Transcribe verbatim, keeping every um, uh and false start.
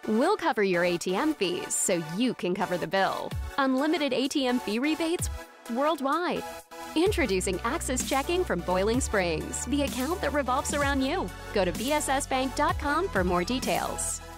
We'll cover your A T M fees so you can cover the bill. Unlimited A T M fee rebates worldwide. Introducing AxisChecking from Boiling Springs, the account that revolves around you. Go to b s s bank dot com for more details.